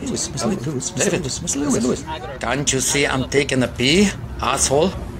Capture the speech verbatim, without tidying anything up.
Lewis, Mister Lewis, Mister Lewis, Mister Lewis, Lewis. Can't you see I'm taking a pee, asshole?